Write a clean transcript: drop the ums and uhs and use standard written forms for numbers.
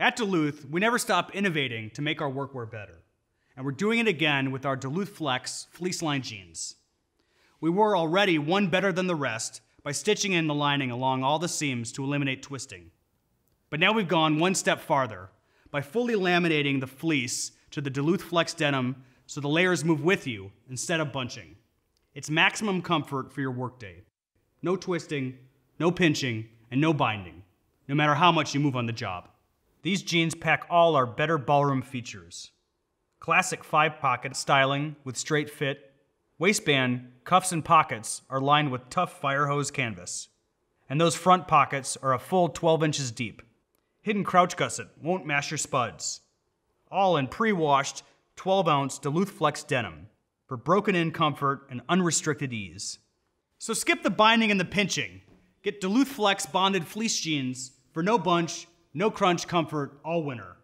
At Duluth, we never stop innovating to make our workwear better. And we're doing it again with our Duluth Flex fleece-lined jeans. We were already one better than the rest by stitching in the lining along all the seams to eliminate twisting. But now we've gone one step farther by fully laminating the fleece to the Duluth Flex denim so the layers move with you instead of bunching. It's maximum comfort for your workday. No twisting, no pinching, and no binding, no matter how much you move on the job. These jeans pack all our better ballroom features. Classic 5-pocket styling with straight fit. Waistband, cuffs, and pockets are lined with tough fire hose canvas. And those front pockets are a full 12 inches deep. Hidden crouch gusset won't mash your spuds. All in pre-washed 12-ounce Duluth Flex denim for broken-in comfort and unrestricted ease. So skip the binding and the pinching. Get Duluth Flex bonded fleece jeans for no bunch, no crunch comfort all winter.